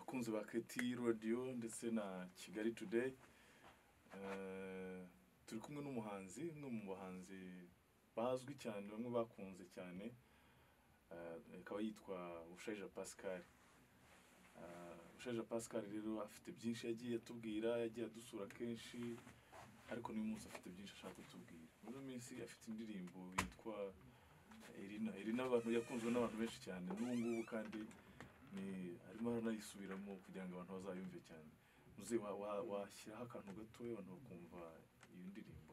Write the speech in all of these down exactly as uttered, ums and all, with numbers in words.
bakunze ba Keti Radio ndetse na Kigali Today. Uh, turi kumwe n'umuhanzi umwe mu bahanzi bazwi cyane bamwe bakunze cyane, akaba yitwa Bushaija Pascal. Bushaija Pascal rero afite byinshi yagiye atubwira, yagiye adusura kenshi, ariko n'uyu munsi afite byinshi ashaka kutubwira. Muri minsi afite indirimbo yitwa Erina. Erina abantu yakunzwe n'abantu benshi cyane n'ubu ngubu, kandi ni arimo aranayisubiramo kugira ngo abantu bazayumve cyane. Muze washyiraho akantu gatoya abantu bakumva iyo ndirimbo.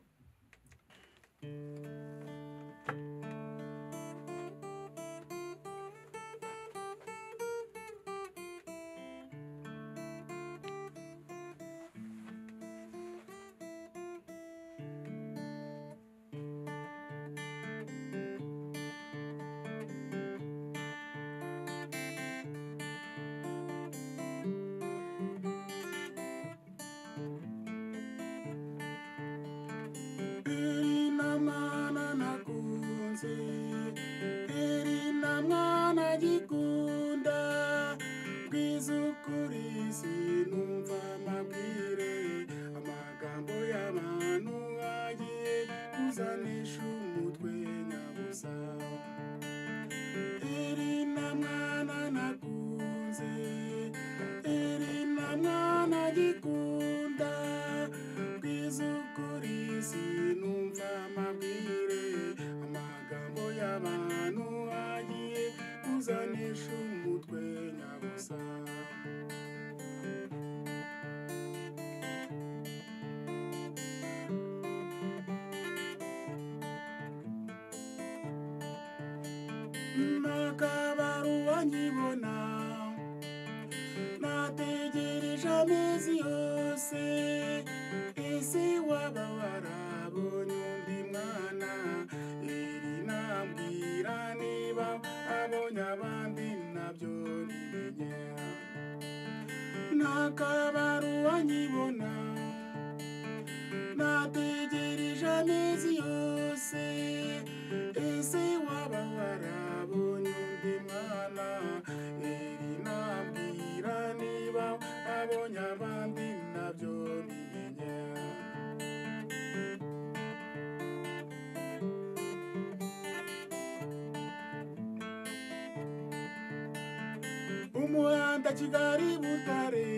Erina mwana gikunda bwizukuri sinumva amabwire amagambo y'abantu agiye kuzanisha umutwe nyabusa. Erina mwana nakunze, Erina mwana gikunda bwizukuri sinumva amabwire amagambo y'abantu agiye kuzanisha umutwe nyabusa. Nakabaruwa nkibona nategereje amezi yose, ese waba warabonye undi mwana? Erina mbwira niba abonye abandi nabyo nimenye. Nakabaruwa nkibona nategereje amezi yose, ese waba warabonye undi mwana? Erina mbwira niba abonye abandi nabyo nimenye. Umuhanda Kigali Butare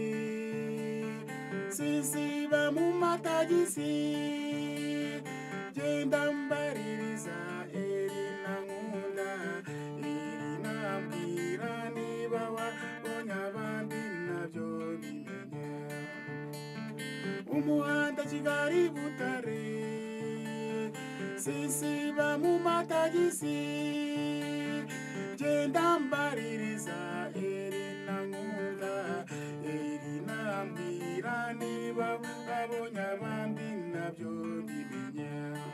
sisiba mu matagisi, genda mbaririza Erina nkunda. Erina mbwira niba wabonye abandi nabyo bimenye. Umuhanda Kigali Butare sisiba mu matagisi, genda mbaririza Erina nkunda. Erina mbwira niba wabonye abandi nabyo bimenye.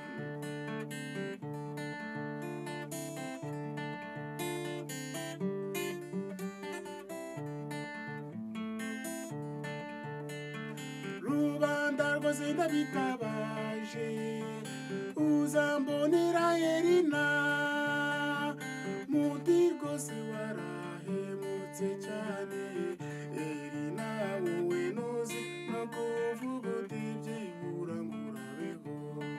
Rubanda rwose ndabitabaje, uzambonera Erina. Muti rwose warahemutse cyane, Erina wowe nuzi no kuvuga uti byibura ngurabeho.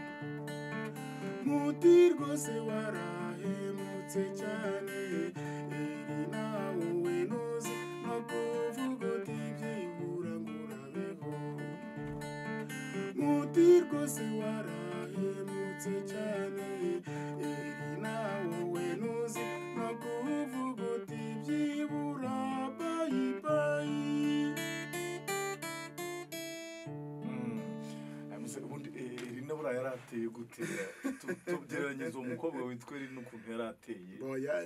Muti rwose warahemutse cyane, Erina wowe nuzi no kuvuga uti byibura ngurabeho. Muti rwose warahemutse cyane, Erina wowe nuzi no kuvuga uti byibura bayi bayi. Ubundi Erina buriya yarateye gute? Tugereranyiriza umukobwa witwa Erina ukuntu yarateye. Oya,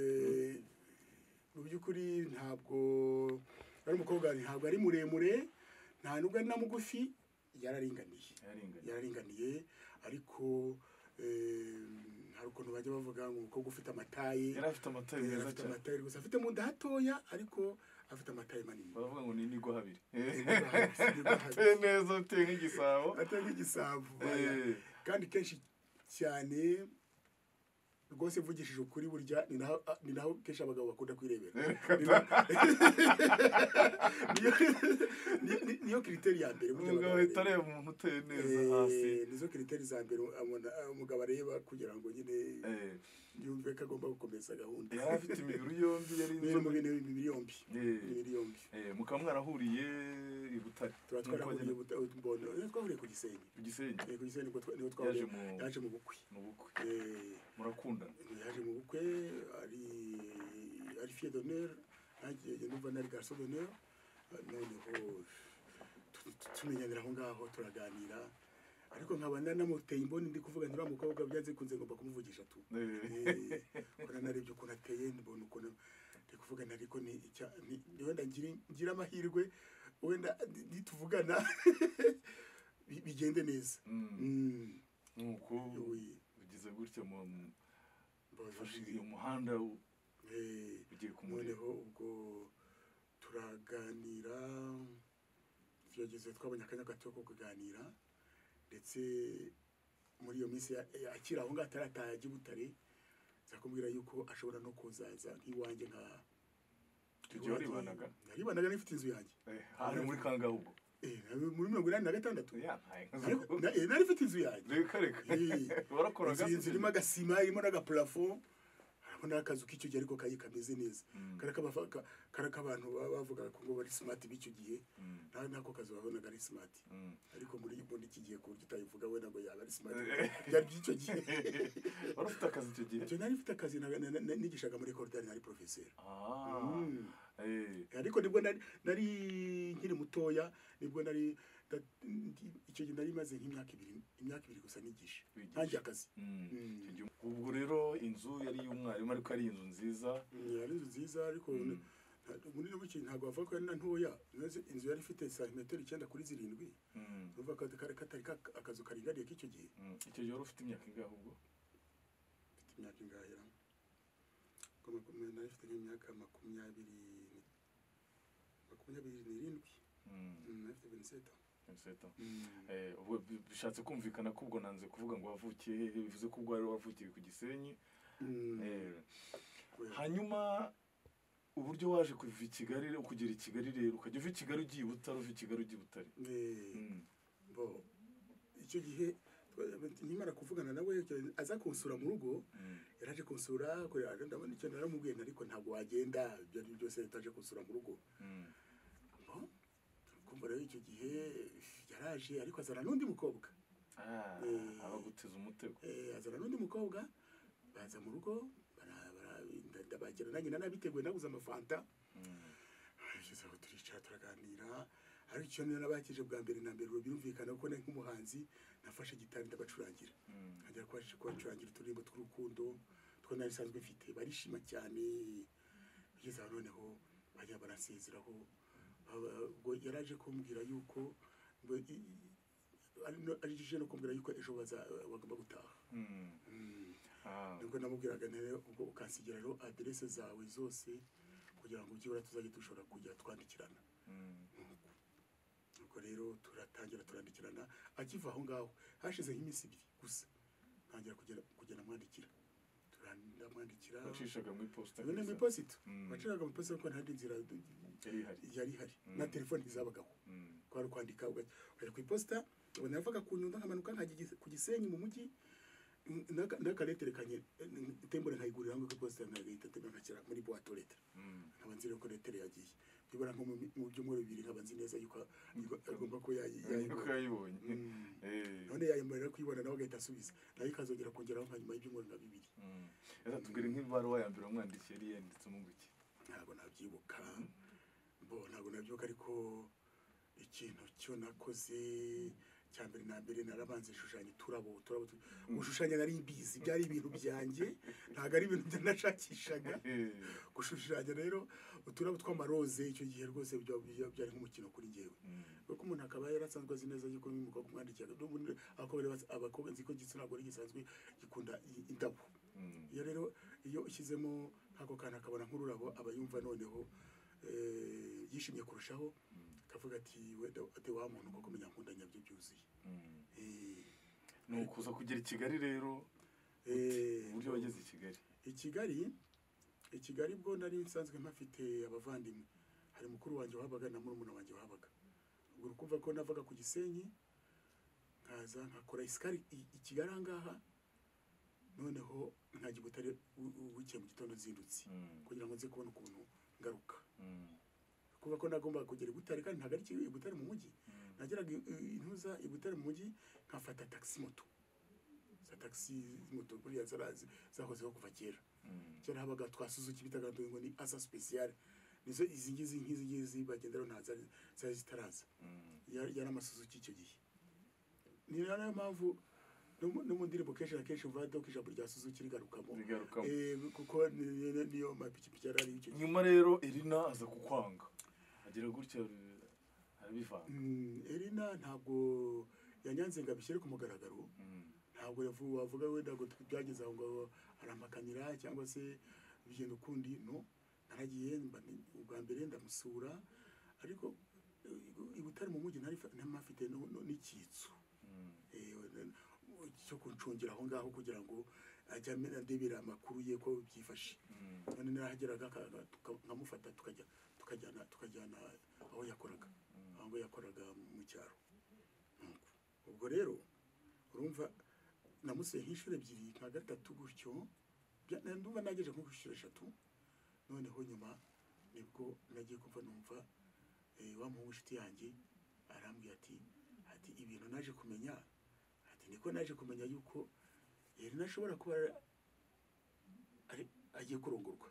mu by'ukuri ntabwo ari umukobwa, ntabwo ari muremure, nta nubwo ari na mugufi, yararinganiye. Yararinganiye, ariko hari ukuntu bajya bavuga ngo umukobwa ufite amatayi. Yari afite amatayi meza cyane. Amatayi gusa afite mu nda hatoya, ariko afite amatayi manini. Baravuga ngo ni nigo habiri. Ateye neza, ateye nk'igisabo. Ateye nk'igisabo. Kandi kenshi cyane rwose mvugishije ukuri burya ni naho ni naho kesha abagabo bakunda kwirebera niyo criteri ya mbere umugabo itareba umuntu uteye neza hasi nizo criteri za mbere umugabo areba kugira ngo nyine yumve ko agomba gukomeza gahunda yari afite imibiri yombi yari inzo mu bintu imibiri yombi imibiri yombi eh mukaba mwarahuriye i Butare twatwarahuriye Butare twahuriye ku Gisenyi ku Gisenyi ku Gisenyi niho twahuriye yaje mu bukwe mu bukwe murakundana yaje mu bukwe ari ari fier d'honneur agiye numva nari garçon d'honneur noneho tumenyana aho ngaho turaganira ariko nkabana namuteye imboni ndi kuvuga nti bamukobwa byanze kunze ngomba kumuvugisha tu eh kora narebye ukuntu ateye mbona ukuntu ndi kuvuga nariko ni ni wenda ngira ngira amahirwe wenda dituvugana bigende neza nuko ugize gutya mu bafashije umuhanda eh ugiye kumureho ubwo turaganira byageze twabonye akanya gato ko kuganira ndetse muri iyo minsi akira aho ngatara ataje Butare zakubwira yuko ashobora no kuzaza nk'iwanjye nka tujye ribanaga naribanaga n'ifite inzu yanjye eh hari muri kangahugo eh muri mirongo inani na gatandatu ya ntaye nari ifite inzu yanjye reka reka warakoraga inzu irimo agasima irimo n'aga plafond harimo n'akazu k'icyo gihe ariko kayi kameze neza karaka abantu bavuga ko ngo bari smart b'icyo gihe nta nako kazu babonaga ari smart ariko muri muri iki gihe ko utayivuga we nago yaba ari smart byari by'icyo gihe wari ufite akazi icyo gihe cyo nari ufite akazi nigishaga muri Cordani nari professeur ah eh ariko nibwo nari nkiri mutoya nibwo nari icyo gihe nari maze nk'imyaka ibiri imyaka ibiri gusa nigisha ntangiye akazi ubwo rero inzu yari y'umwarimu ariko ari inzu nziza yari inzu nziza ariko muri no buki ntago bavuga ko ari ntoya inzu yari ifite santimetero icyenda kuri zirindwi uvuga ko katari akazu karingariye k'icyo gihe icyo gihe wari ufite imyaka ingahe ubwo ufite imyaka ingahe ko makumyabiri nari ifite nk'imyaka makumyabiri makumyabiri n'irindwi nafite vingt-sept eh ubwo bishatse kumvikana ko ubwo nanze kuvuga ngo wavukiye hehe bivuze ko ubwo ari wavukiye ku Gisenyi eh hanyuma uburyo waje kuva i Kigali ukugera i Kigali rero ukajya uva i Kigali ugiye Butare uva i Kigali ugiye Butare eh bo icyo gihe nimara kuvugana nawe aza kunsura mu rugo yaraje kunsura ko ndabona icyo naramubwiye ariko ntabwo wagenda byari byose yataje kunsura mu rugo kumbara icyo gihe yaraje ariko azana n'undi mukobwa ah abaguteza umutego eh azana n'undi mukobwa baza mu rugo ndabagera nanjye nanabiteguye nabuze amafanta yigeze aho turicara turaganira ariko icyo nabakije bwa mbere na mbere birumvikana ko nari nk'umuhanzi nafashe gitari ndabacurangira nkajya kwaje kubacurangira uturimbo tw'urukundo two nari sanzwe mfite barishima cyane bigeze aho noneho bajya barasezeraho ubwo yaraje kumbwira yuko ari je no kumbwira yuko ejo baza bagomba gutaha nubwo namubwiraga nere ubwo ukansigira rero adresse zawe zose kugira ngo ujye tuzajye dushobora kujya twandikirana ubwo rero turatangira turandikirana akiva aho ngaho hashize nk'iminsi ibiri gusa ntangira kugera kugena mwandikira turandamwandikira bacishaga mu posta none mu posita bacishaga mu posita ko nta nzira yari hari na telefone izabagaho kwari kwandika ugajya ku posta ubona yavuga ku nyundo nkamanuka nkajya ku Gisenyi mu mujyi ndakaletere kanye tembore nkayigurira ngo ku posta nkagahita tembakira muri boîte aux lettres abanzire ko lettere yagiye bibara nko mu byumweru bibiri nkabanzi neza yuko agomba ko yayibonye eh none yayimara kwibona nawe gahita asubiza nayo ikazongera kongeraho nkanyuma y'ibyumweru nka bibiri yaza tubwire nk'ibaruwa ya mbere umwandikiye yari yanditse umwuki ntabwo nabyibuka bo ntabwo nabyibuka ariko ikintu cyo nakoze cyambere na mbere narabanze shushanya turabo turabo gushushanya nari mbizi byari ibintu byanjye ntago ari ibintu byanashakishaga gushushanya rero uturabo tw'amaroze icyo gihe rwose byari nk'umukino kuri ngewe kuko umuntu akaba yarasanzwe azi neza yuko n'umukobwa kumwandikiye akobere abakobwa nzi ko gitsina gore gisanzwe gikunda indabo iyo rero iyo ushyizemo nkako kana akabona nk'ururabo abayumva noneho yishimye kurushaho kavuga ati wenda ate wa muntu koko menya nkunda nyabyo byuzuye eh no kuza kugera i Kigali rero uburyo wageze i Kigali i Kigali i Kigali bwo nari nsanzwe mpafite abavandimwe, hari mukuru wanjye wahabaga na murumuna wanjye wahabaga, ubwo rukumva ko navaga ku Gisenyi nkaza nkakora isikari i Kigali ahangaha, noneho nkajya i Butare buke mu gitondo nzindutse kugira ngo nze kubona ukuntu ngaruka, kuva ko nagomba kugera i Butare kandi ntago ari i Butare mu mujyi, nageraga intuza i Butare mu mujyi nkafata taxi moto za taxi moto buriya zarazi zahozeho kuva kera, kera habaga twa Suzuki bitaga ngo ni asa special, nizo izi ngizi nk'izi ngizi bagendera ntaza zari zitaraza, yari amasuzuki icyo gihe. Ni nayo mpamvu no mu ndirimbo kenshi na kenshi uvuga ko ijambo rya Suzuki rigarukamo, eh kuko niyo mapikipiki yarari icyo gihe. Nyuma rero Elina aza kukwanga agira gutya arabivanga. Elina ntabwo yanyanze ngo abishyire ku mugaragaro, ntabwo yavuga wavuga wenda ngo byageze aho ngo aramakanira cyangwa se bigenda ukundi, no naragiye ubwa mbere ndamusura, ariko i Butare mu mujyi nari ntafite n'icyitso cyo kuncungira aho ngaho kugira ngo ajya ndebera amakuru ye ko byifashe, none narahageraga nkamufata tukajya tukajyana tukajyana aho yakoraga, aho yakoraga mu cyaro. Ubwo rero urumva namusuye nk'inshuro ebyiri nka gatatu gutyo, ndumva nageje nko kwishura eshatu, noneho nyuma nibwo nagiye kuva numva wa muhungu inshuti yanjye arambwira ati ati ibintu naje kumenya, ati niko naje kumenya yuko yari nashobora kuba ari agiye kurongorwa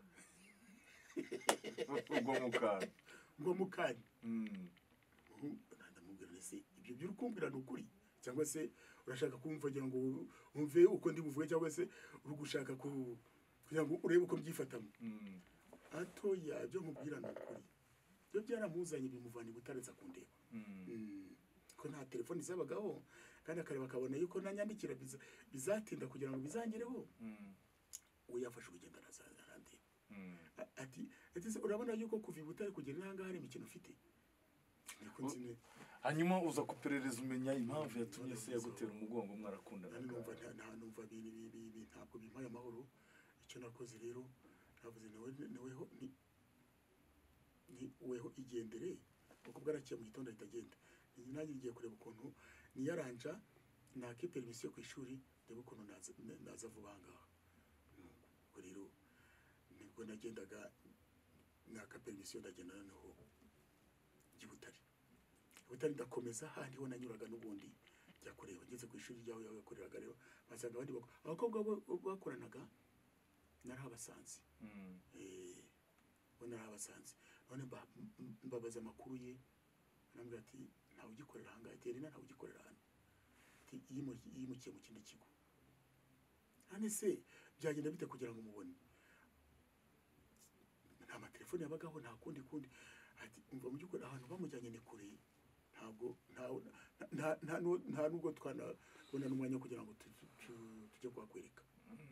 ubwo mukana ngo mukani ndamubwira nese ibyo by'urukumbira n'ukuri cyangwa se urashaka kumvugira ngo umve uko ndi buvuge cyangwa se uri gushaka kugira ngo urebe uko byifatamo. Atoya byo mubwira n'ukuri byo byaramuzanye bimuvana i Butare za kundeba, ko nta telefoni zabagaho kandi akareba akabona yuko nanyandikira bizatinda kugira ngo bizangereho, we yafashe urugendo arandeba ati ati urabona yuko kuva i Butare kugera n'ahangaha hari imikino ufite. Hanyuma uza kuperereza umenya impamvu yatumye se yagutera umugongo mwarakundana. Numva nta numva bibi ntabwo bimpaye amahoro, icyo nakoze rero navuze nawe naweho ni ni weho igendere kuko bwarakiye mu gitondo itagenda, nanjye ngiye kureba ukuntu niyaranja nake permission ku ishuri ndebe ukuntu naza naza vuba ngaha. Ubwo rero nibwo nagendaga naka permission ndagenda noneho i Butare Butare ndakomeza handi ho nanyuraga n'ubundi jya kureba ngeze ku ishuri ryaho yakoreraga rero basaga abandi abakobwa bakoranaga narahabasanze, eh bona narahabasanze none mbabaza amakuru ye, nambwira ati nta ugikorera hanga Elina nta ugikorera hano, ati yimukiye mu kindi kigo. Nane se byagenda bite kugira ngo mubone? Nta amatelefone yabagaho nta kundi kundi, ati umva mu gikora ahantu bamujyanye ni kure, ntabwo nta nta nta nubwo twana bona n'umwanya kugira ngo tujye kwakwereka.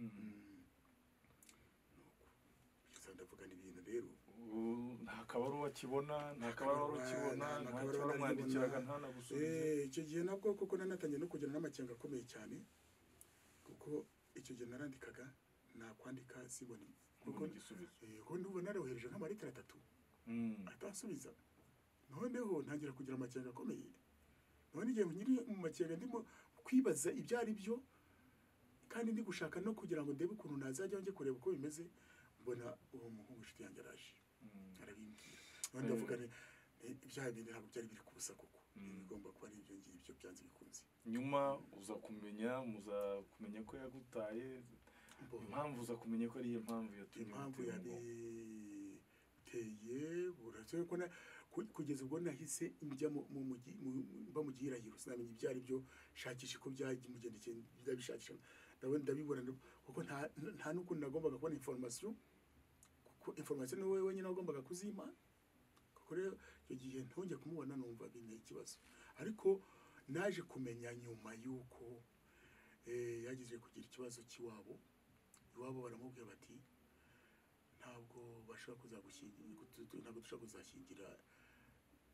Ndavuga n'ibintu rero nta kabaruwa kibona nta kabaruwa kibona nta kabaruwa mwandikiraga nta nagusubiza. Eh icyo gihe nabwo kuko nanatangiye no kugira n'amakenga akomeye cyane, kuko icyo gihe narandikaga nakwandika siboni kuko igisubizo ko ndubona narohereje nk'amaritira atatu atasubiza, noneho ntangira kugira amakenga akomeye, none igihe nyiri mu makenga ndimo kwibaza ibyo ari byo kandi ndi gushaka no kugira ngo ndebe ukuntu nazajya nje kureba uko bimeze, mbona uwo muhungu inshuti yanjye araje arabimbwira, none ndavuga ibyaha bindi ntabwo byari biri kubusa kuko bigomba kuba ari ibyo ngibyo byanze bikunze. Nyuma uza kumenya muza kumenya ko yagutaye, impamvu uza kumenya ko ari iyo mpamvu yatumye impamvu yabiteye buracyo ko kugeza ubwo nahise njya mu mujyi mba mu gihirahiro sinamenye ibyo ari byo, shakisha ko byamugendekeye ndabishakisha ndabona ndabibona kuko nta nta n'ukuntu nagombaga kubona information, kuko information wowe wenyine nagombaga kuzima, kuko rero icyo gihe ntonge kumubona numva binteye ikibazo, ariko naje kumenya nyuma yuko eh yagize kugira ikibazo kiwabo, iwabo baramubwira bati ntabwo bashaka kuzagushyingira, ntabwo dushaka kuzashyingira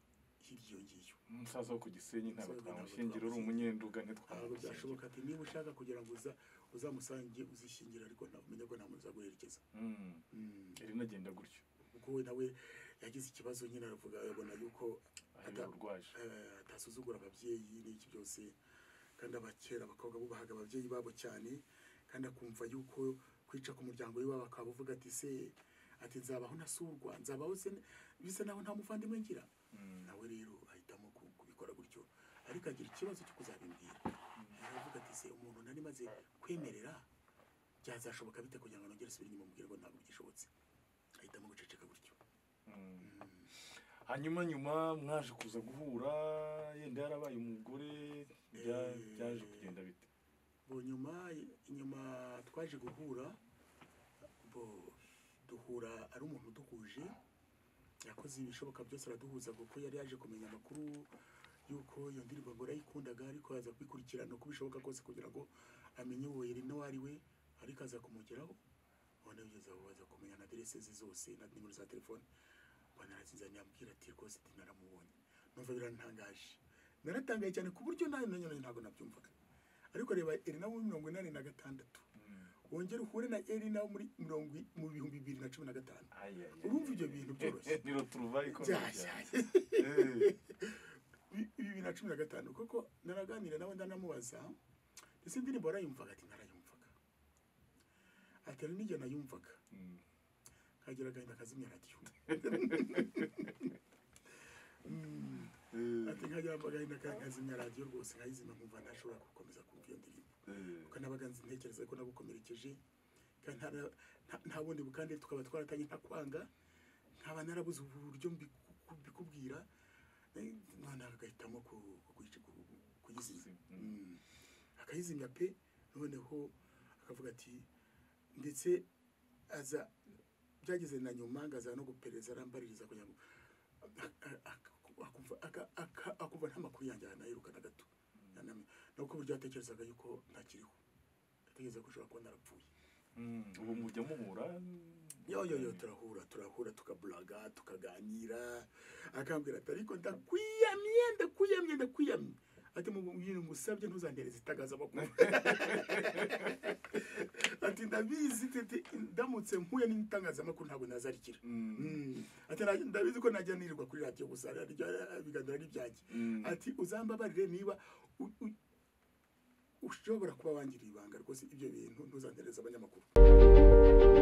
hirya ngiyo umusaza wo ku Gisenyi ntabwo twamushingira uri umunyenduga ntabwo byashoboka ati niba ushaka kugira ngo uza uzamusange uzishingira ariko ntamenya ko nta muntu uzaguherekeza iri nagenda gutyo kuko we nawe yagize ikibazo nyine aravuga abona yuko atasuzugura ababyeyi n'iki byose kandi abakera abakobwa bubahaga ababyeyi babo cyane kandi akumva yuko kwica ku muryango we wabo akaba uvuga ati se ati nzabaho nasurwa nzabaho se bisa naho nta muvandimwe ngira nawe rero ahitamo kubikora gutyo ariko agira ikibazo cyo kuzabimbwira aravuga ati se umuntu nari maze kwemerera byazashoboka bite kugira ngo nongere subire inyuma mubwire ngo ntabwo byishobotse ahitamo guceceka gutyo hanyuma nyuma mwaje kuza guhura yenda yarabaye umugore byaje kugenda bite bo nyuma nyuma twaje guhura bo duhura ari umuntu duhuje yakoze ibishoboka byose araduhuza kuko yari yaje kumenya amakuru yuko iyo ndirimbo ngo arayikundaga ariko aza kwikurikirana uko bishoboka kose kugira ngo amenye uwo yari no wari we ariko aza kumugeraho ubona bigeze aho aza kumenya na aderese ze zose na nimero za telefone ubona arazinzaniye ambwira ati rwose ati naramubonye numva birantangaje naratangaye cyane ku buryo nawe nanyone ntabwo nabyumvaga ariko reba Elina muri mirongo inani na gatandatu wongera uhure na Elina muri mirongo mu bihumbi bibiri na cumi na gatanu urumva ibyo bintu byoroshye niro turuvaye ko bibiri na cumi na gatanu kuko naraganira nawe ndanamubaza ese indirimbo arayumvaga ati narayumvaga atari n'igihe nayumvaga kagira agahinda kazimya radiyo ati nkajya agahinda kazimya radiyo rwose nkayizima nkumva ntashobora gukomeza kumva iyo ndirimbo kuko nabaga nzi ntekereza ko nagukomerekeje kandi nta bundi bukandi tukaba twaratanye ntakwanga nkaba narabuze uburyo mbikubwira none agahitamo kuyizimya akayizimya pe noneho akavuga ati ndetse aza byageze na nyuma ngaza no gupereza arambaririza kugira ngo akumva nta makuru yanjye nayiruka na gato nuko buryo yatekerezaga yuko ntakiriho yatekereza ko ushobora kuba narapfuye ubu mujya muhura yo yo yo turahura turahura tukaburaga tukaganira akambwira ati ariko ndakwiyamye ndakwiyamye ndakwiyamye ati mu bintu ngusabye ntuzandereze itagazamakuru ati ndabizi tete ndamutse mpuye n'itangazamakuru ntabwo nazarikira ati ndabizi ko najya nirirwa kuri radio gusa biganira n'ibyanjye ati uzambabarire niba ushobora kuba wangiriye ibanga rwose ibyo bintu ntuzandereze abanyamakuru